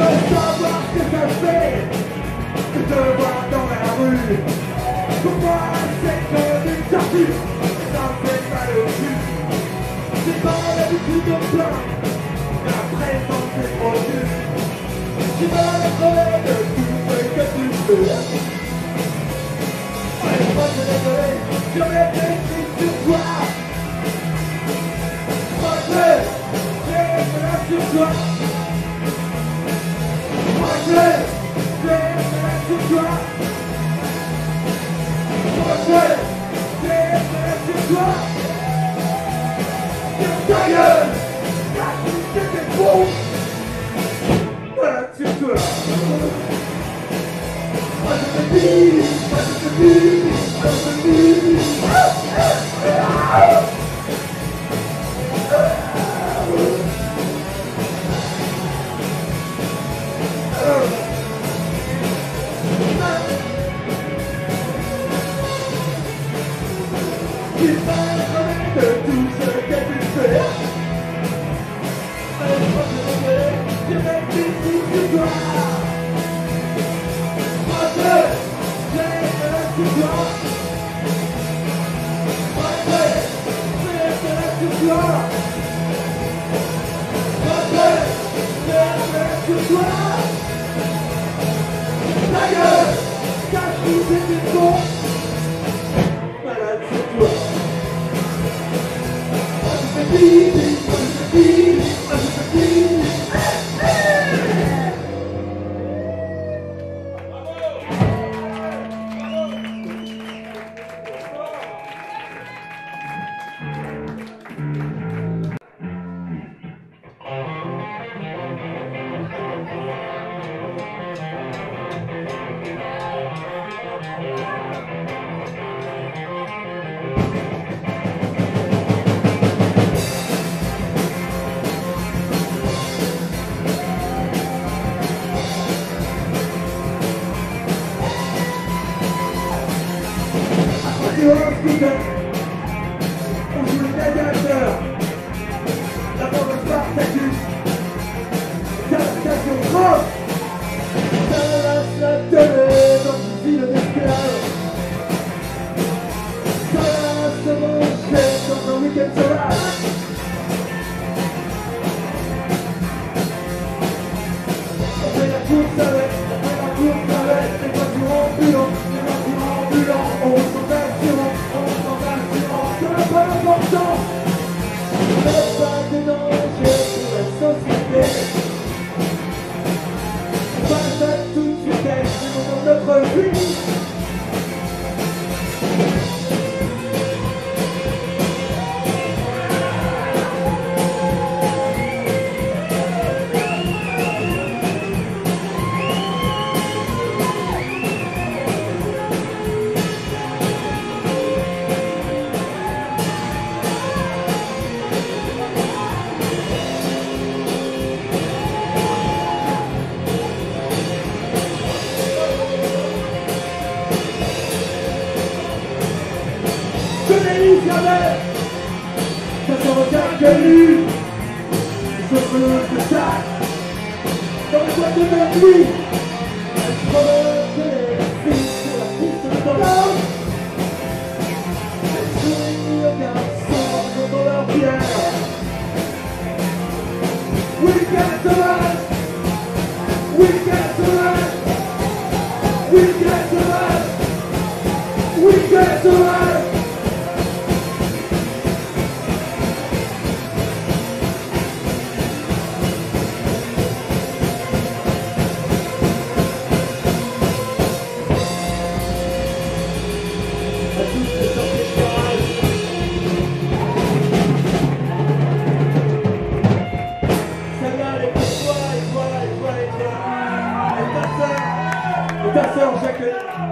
veux savoir ce que ça fait de te voir dans la rue. Pour moi, c'est comme une tortue, ça me fait mal au cul. J'ai pas l'habitude de plaindre, mais à présent c'est trop dur. Tu vas la crever de tout ce que tu peux. Allez, moi je vais désolé, je vais t'écrire sur toi. Moi j'ai là sur toi. Moi j'ai là sur toi. Moi j'ai là sur toi. Ta gueule, c'était faux. Voilà sur toi. Moi je te dis, moi je te dis, moi je te dis. Tu parles de tout ce que tu fais. Allez, moi je vais t'écrire sur toi. Moi j'ai sur toi. Moi j'ai sur toi. Moi j'ai sur toi. Ta gueule, cache tout tes défauts. Malade sur toi. Moi je te dis, moi je te dis, moi je te dis. Sur un scooter, on joue les gladiateurs. La bande Spartacus, c'est la station grosse. Ça lâche la télé dans une ville d'esclaves. Ça lâche se manger dans un week-end sauvage. On fait la course avec, les voitures ambulantes, on s'en pas important, mais pas de danger pour la société. On passe à toute vitesse du moment de notre vie. Ça se regarde que lui, je veux que ça, dans les boîtes de nuit, elle provoque les filles sur la piste de danse. Elle sourit aux garçons dans leur pierre. We get to run, we get to run, we get to run, we get to run. Ta sœur Jacqueline.